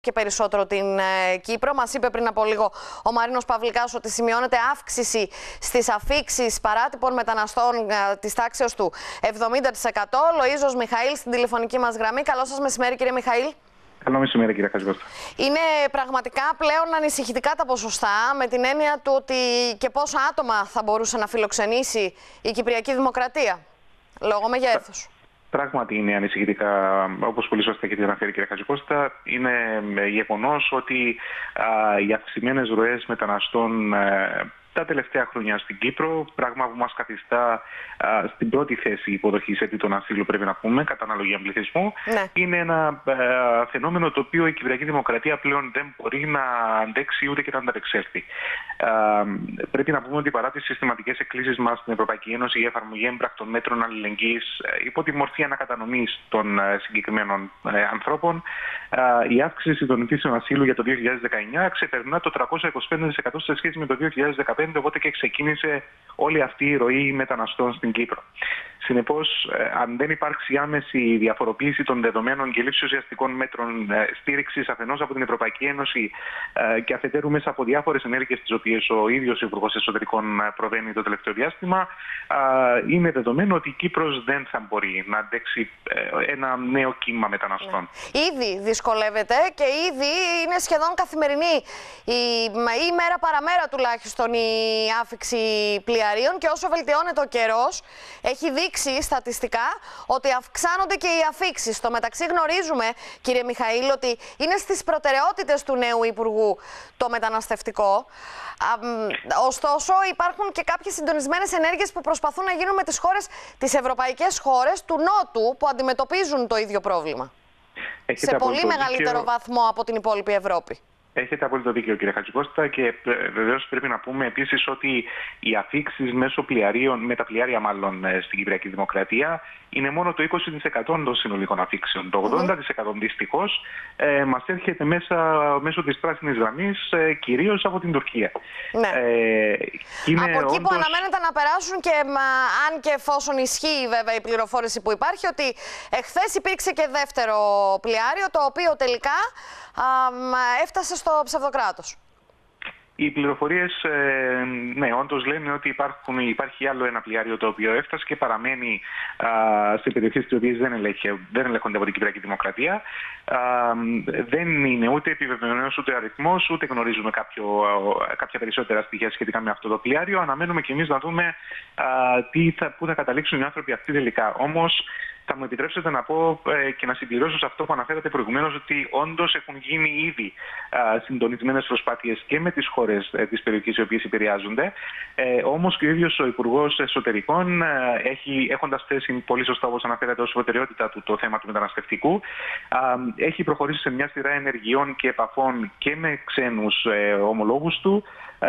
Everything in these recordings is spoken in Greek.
και περισσότερο την Κύπρο. Μας είπε πριν από λίγο ο Μαρίνος Παυλικάς ότι σημειώνεται αύξηση στις αφίξεις παράτυπων μεταναστών της τάξεως του 70%. Λοΐζος Μιχαήλ στην τηλεφωνική μας γραμμή. Καλό σας μεσημέρι, κύριε Μιχαήλ. Καλό μεσημέρι, κύριε Χατζικώστα. Είναι πραγματικά πλέον ανησυχητικά τα ποσοστά, με την έννοια του ότι και πόσα άτομα θα μπορούσε να φιλοξενήσει η Κυπριακή Δημοκρατία λόγω μεγέθους. Πράγματι είναι ανησυχητικά, όπως πολύ σωστά έχετε αναφέρει, κύριε Χατζικώστα. Είναι γεγονός ότι οι αυξημένες ροές μεταναστών τα τελευταία χρόνια στην Κύπρο, πράγμα που μας καθιστά στην πρώτη θέση υποδοχής αιτήτων ασύλου, πρέπει να πούμε, κατά αναλογία πληθυσμού, είναι ένα φαινόμενο το οποίο η Κυπριακή Δημοκρατία πλέον δεν μπορεί να αντέξει ούτε και να ανταπεξέλθει. Πρέπει να πούμε ότι παρά τις συστηματικές εκκλήσεις μας στην Ευρωπαϊκή Ένωση για εφαρμογή έμπρακτων μέτρων αλληλεγγύης υπό τη μορφή ανακατανομής των συγκεκριμένων ανθρώπων, η αύξηση των αιτήσεων ασύλου για το 2019 ξεπερνά το 325% σε σχέση με το 2015. Οπότε και ξεκίνησε όλη αυτή η ροή μεταναστών στην Κύπρο. Συνεπώς, αν δεν υπάρξει άμεση διαφοροποίηση των δεδομένων και λήψη ουσιαστικών μέτρων στήριξης αφενός από την Ευρωπαϊκή Ένωση και αφετέρου μέσα από διάφορες ενέργειες τις οποίες ο ίδιος ο Υπουργός Εσωτερικών προβαίνει το τελευταίο διάστημα, είναι δεδομένο ότι η Κύπρος δεν θα μπορεί να αντέξει ένα νέο κύμα μεταναστών. Ήδη δυσκολεύεται και ήδη είναι σχεδόν καθημερινή ή μέρα παραμέρα τουλάχιστον η άφιξη πλοιαρίων, και όσο βελτιώνεται ο καιρός έχει δείξει στατιστικά ότι αυξάνονται και οι αφίξεις. Στο μεταξύ γνωρίζουμε, κύριε Μιχαήλ, ότι είναι στις προτεραιότητες του νέου Υπουργού το μεταναστευτικό. Ωστόσο υπάρχουν και κάποιες συντονισμένες ενέργειες που προσπαθούν να γίνουν με τις ευρωπαϊκές χώρες του Νότου που αντιμετωπίζουν το ίδιο πρόβλημα. Σε πολύ μεγαλύτερο βαθμό από την υπόλοιπη Ευρώπη. Έχετε απόλυτο δίκιο, κύριε Χατζικώστα, και βεβαίως πρέπει να πούμε επίσης ότι οι αφίξεις μέσω πλοιαρίων, με τα πλοιάρια μάλλον στην Κυπριακή Δημοκρατία, είναι μόνο το 20% των συνολικών αφίξεων. Το 80% δυστυχώς μας έρχεται μέσω της πράσινης γραμμής, κυρίως από την Τουρκία. Ναι. Από εκεί που αναμένεται να περάσουν, και αν και εφόσον ισχύει βέβαια η πληροφόρηση που υπάρχει, ότι εχθές υπήρξε και δεύτερο πλοιάριο, το οποίο τελικά έφτασε στο ψευδοκράτος. Οι πληροφορίες, ναι, όντως λένε ότι υπάρχει άλλο ένα πλοιάριο το οποίο έφτασε και παραμένει σε περιοχές τις οποίες δεν ελέγχονται από την Κυπριακή Δημοκρατία. Δεν είναι ούτε επιβεβαιωμένος ούτε αριθμός, ούτε γνωρίζουμε κάποια περισσότερα στοιχεία σχετικά με αυτό το πλοιάριο. Αναμένουμε και εμείς να δούμε πού θα καταλήξουν οι άνθρωποι αυτοί τελικά. Όμως, θα μου επιτρέψετε να πω και να συμπληρώσω σε αυτό που αναφέρατε προηγουμένως, ότι όντως έχουν γίνει ήδη συντονισμένες προσπάθειες και με τις χώρες της περιοχής οι οποίες επηρεάζονται. Όμως και ο ίδιος ο Υπουργός Εσωτερικών, έχοντας θέσει πολύ σωστά, όπως αναφέρατε, ως προτεραιότητα του το θέμα του μεταναστευτικού, έχει προχωρήσει σε μια σειρά ενεργειών και επαφών και με ξένους ομολόγους του,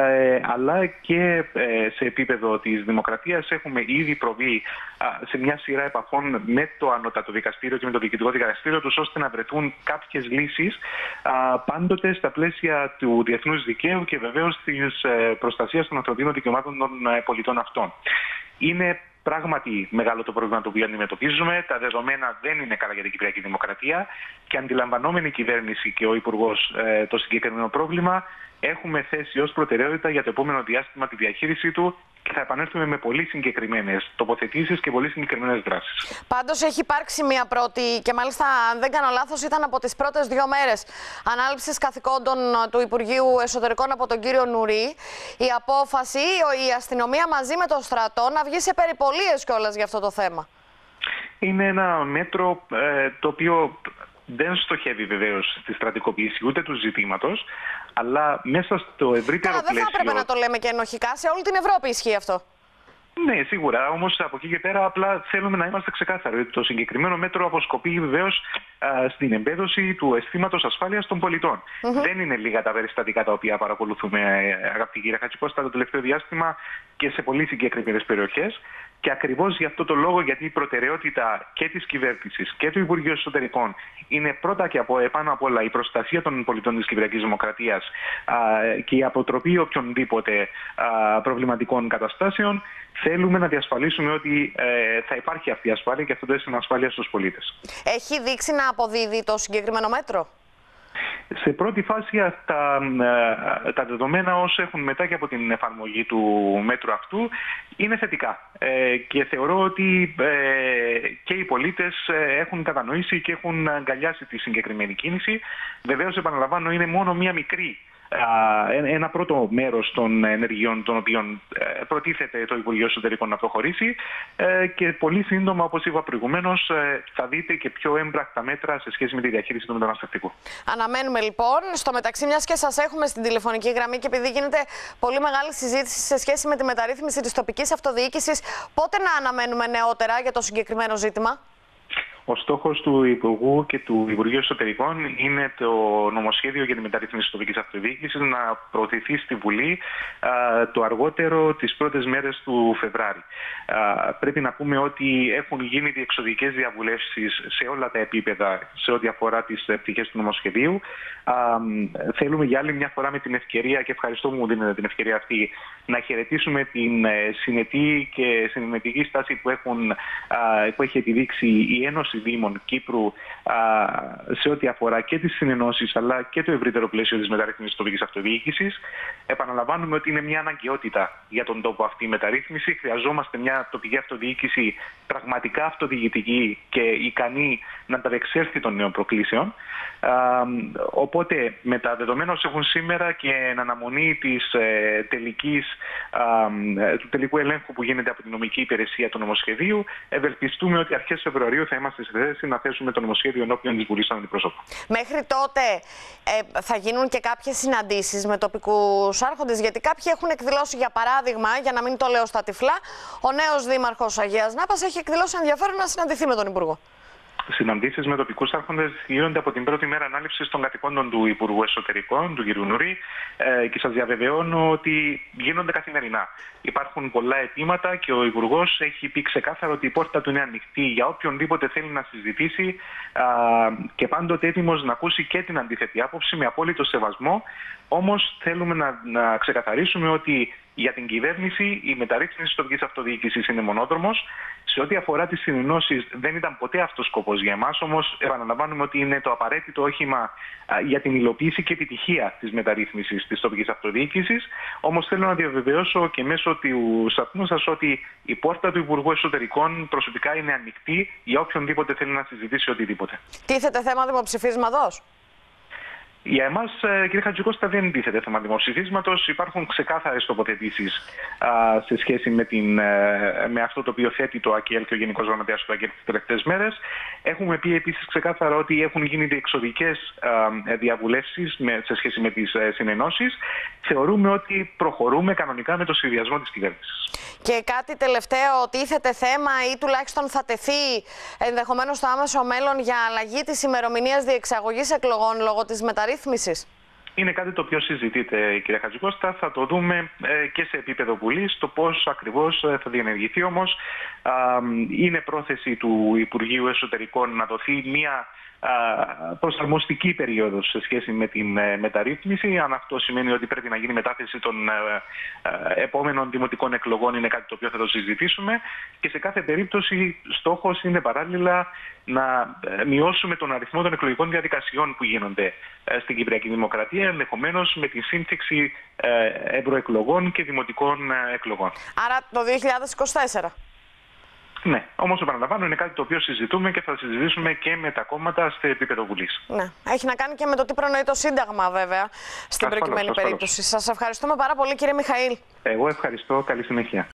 αλλά και σε επίπεδο της Δημοκρατίας. Έχουμε ήδη προβεί σε μια σειρά επαφών με το Ανώτατο Δικαστήριο και με το Διοικητικό Δικαστήριο τους, ώστε να βρεθούν κάποιες λύσεις, πάντοτε στα πλαίσια του διεθνούς δικαίου και βεβαίως της προστασίας των ανθρωπίνων δικαιωμάτων των πολιτών αυτών. Είναι πράγματι μεγάλο το πρόβλημα το οποίο αντιμετωπίζουμε. Τα δεδομένα δεν είναι καλά για την Κυπριακή Δημοκρατία, και αντιλαμβανόμενη η κυβέρνηση και ο Υπουργός το συγκεκριμένο πρόβλημα, έχουμε θέσει ως προτεραιότητα για το επόμενο διάστημα τη διαχείρισή του και θα επανέλθουμε με πολύ συγκεκριμένες τοποθετήσεις και πολύ συγκεκριμένες δράσεις. Πάντως έχει υπάρξει μια πρώτη, και μάλιστα αν δεν κάνω λάθος ήταν από τις πρώτες 2 μέρες ανάληψης καθηκόντων του Υπουργείου Εσωτερικών από τον κύριο Νουρί, η απόφαση η αστυνομία μαζί με το στρατό να βγει σε περιπολίες κιόλας για αυτό το θέμα. Είναι ένα μέτρο το οποίο δεν στοχεύει βεβαίως στη στρατικοποίηση ούτε του ζητήματος, αλλά μέσα στο ευρύτερο πλαίσιο. Δεν θα έπρεπε να το λέμε και ενοχικά, σε όλη την Ευρώπη ισχύει αυτό. Ναι, σίγουρα. Όμως από εκεί και πέρα απλά θέλουμε να είμαστε ξεκάθαροι. Το συγκεκριμένο μέτρο αποσκοπεί βεβαίως στην εμπέδωση του αισθήματος ασφάλειας των πολιτών. Δεν είναι λίγα τα περιστατικά τα οποία παρακολουθούμε, αγαπητή κυρία Χατζικώστα, το τελευταίο διάστημα και σε πολύ συγκεκριμένες περιοχές. Και ακριβώς για αυτό το λόγο, γιατί η προτεραιότητα και της κυβέρνησης και του Υπουργείου Εσωτερικών είναι πρώτα και επάνω απ' όλα η προστασία των πολιτών της Κυπριακής Δημοκρατίας και η αποτροπή οποιονδήποτε προβληματικών καταστάσεων, θέλουμε να διασφαλίσουμε ότι θα υπάρχει αυτή η ασφάλεια και αυτό το αίσθημα ασφάλεια στους πολίτες. Έχει δείξει να αποδίδει το συγκεκριμένο μέτρο? Σε πρώτη φάση τα δεδομένα όσο έχουν μετά και από την εφαρμογή του μέτρου αυτού είναι θετικά και θεωρώ ότι και οι πολίτες έχουν κατανοήσει και έχουν αγκαλιάσει τη συγκεκριμένη κίνηση. Βεβαίως, επαναλαμβάνω, είναι μόνο μία μικρή ένα πρώτο μέρος των ενεργειών των οποίων προτίθεται το Υπουργείο Εσωτερικών να προχωρήσει και πολύ σύντομα, όπως είπα προηγουμένως, θα δείτε και πιο έμπρακτα μέτρα σε σχέση με τη διαχείριση του μεταναστευτικού. Αναμένουμε λοιπόν. Στο μεταξύ, μιας και σας έχουμε στην τηλεφωνική γραμμή και επειδή γίνεται πολύ μεγάλη συζήτηση σε σχέση με τη μεταρρύθμιση της τοπικής αυτοδιοίκησης, πότε να αναμένουμε νεότερα για το συγκεκριμένο ζήτημα? Ο στόχος του Υπουργού και του Υπουργείου Εσωτερικών είναι το νομοσχέδιο για τη μεταρρύθμιση της τοπικής αυτοδιοίκησης να προωθηθεί στη Βουλή το αργότερο τις πρώτες μέρες του Φεβράρι. Πρέπει να πούμε ότι έχουν γίνει διεξοδικές διαβουλεύσεις σε όλα τα επίπεδα σε ό,τι αφορά τις πτυχές του νομοσχεδίου. Θέλουμε για άλλη μια φορά με την ευκαιρία, και ευχαριστώ που μου δίνετε την ευκαιρία αυτή, να χαιρετήσουμε την συνετή και συνενετική στάση που έχει επιδείξει η Ένωση Δήμων Κύπρου σε ό,τι αφορά και τις συνενώσεις αλλά και το ευρύτερο πλαίσιο της μεταρρύθμισης της τοπικής αυτοδιοίκησης. Επαναλαμβάνουμε ότι είναι μια αναγκαιότητα για τον τόπο αυτή η μεταρρύθμιση. Χρειαζόμαστε μια τοπική αυτοδιοίκηση πραγματικά αυτοδιοικητική και ικανή να ανταπεξέλθει των νέων προκλήσεων. Οπότε, με τα δεδομένα όσο έχουν σήμερα και εν αναμονή του τελικού ελέγχου που γίνεται από την νομική υπηρεσία του νομοσχεδίου, ευελπιστούμε ότι αρχές Φεβρουαρίου θα είμαστε σε θέση να θέσουμε το νομοσχέδιο ενώπιον της Βουλής των Αντιπροσώπων. Μέχρι τότε θα γίνουν και κάποιες συναντήσεις με τοπικούς άρχοντες, γιατί κάποιοι έχουν εκδηλώσει, για παράδειγμα, για να μην το λέω στα τυφλά, ο νέος δήμαρχος Αγίας Νάπας έχει εκδηλώσει ενδιαφέρον να συναντηθεί με τον Υπουργό. Συναντήσεις με τοπικούς άρχοντες γίνονται από την πρώτη μέρα ανάληψης των καθηκόντων του Υπουργού Εσωτερικών, του κ. Νουρί, και σας διαβεβαιώνω ότι γίνονται καθημερινά. Υπάρχουν πολλά αιτήματα και ο Υπουργός έχει πει ξεκάθαρα ότι η πόρτα του είναι ανοιχτή για οποιονδήποτε θέλει να συζητήσει και πάντοτε έτοιμος να ακούσει και την αντίθετη άποψη με απόλυτο σεβασμό. Όμως θέλουμε να ξεκαθαρίσουμε ότι για την κυβέρνηση η μεταρρύθμιση της τοπικής αυτοδιοίκησης είναι μονόδρομος. Σε ό,τι αφορά τις συνενώσεις, δεν ήταν ποτέ αυτός σκοπός για εμάς, όμως επαναλαμβάνουμε ότι είναι το απαραίτητο όχημα για την υλοποίηση και επιτυχία της μεταρρύθμισης της τοπικής αυτοδιοίκησης. Όμως θέλω να διαβεβαιώσω και μέσω του σταθμού σας ότι η πόρτα του Υπουργού Εσωτερικών προσωπικά είναι ανοιχτή για οποιονδήποτε θέλει να συζητήσει οτιδήποτε. Τίθεται θέμα δημοψηφίσματος? Για εμάς, κύριε Χατζικώστα, δεν τίθεται θέμα δημοψηφίσματος. Υπάρχουν ξεκάθαρες τοποθετήσεις σε σχέση με αυτό το οποίο θέτει το ΑΚΕΛ και ο Γενικός Γραμματέας του ΑΚΕΛ τις τελευταίες μέρες. Έχουμε πει επίσης ξεκάθαρα ότι έχουν γίνει διεξοδικές διαβουλεύσεις σε σχέση με τις συνενώσεις. Θεωρούμε ότι προχωρούμε κανονικά με το σχεδιασμό της κυβέρνησης. Και κάτι τελευταίο, τίθεται θέμα ή τουλάχιστον θα τεθεί ενδεχομένως στο άμεσο μέλλον για αλλαγή της ημερομηνίας διεξαγωγής εκλογών λόγω της μεταρρύθμισης? Είναι κάτι το οποίο συζητείται, κύριε Χατζικώστα. Θα το δούμε και σε επίπεδο Βουλής, το πώς ακριβώς θα διενεργηθεί. Όμως είναι πρόθεση του Υπουργείου Εσωτερικών να δοθεί μια προσαρμοστική περίοδος σε σχέση με την μεταρρύθμιση. Αν αυτό σημαίνει ότι πρέπει να γίνει μετάθεση των επόμενων δημοτικών εκλογών, είναι κάτι το οποίο θα το συζητήσουμε. Και σε κάθε περίπτωση στόχος είναι παράλληλα να μειώσουμε τον αριθμό των εκλογικών διαδικασιών που γίνονται στην Κυπριακή Δημοκρατία, ενδεχομένως με τη σύμπτυξη ευρωεκλογών και δημοτικών εκλογών. Άρα το 2024. Ναι, όμως επαναλαμβάνω, είναι κάτι το οποίο συζητούμε και θα συζητήσουμε και με τα κόμματα σε επίπεδο Βουλής. Ναι, έχει να κάνει και με το τι προνοεί το Σύνταγμα, βέβαια, στην προκειμένη περίπτωση. Σας ευχαριστούμε πάρα πολύ, κύριε Μιχαήλ. Εγώ ευχαριστώ. Καλή συνέχεια.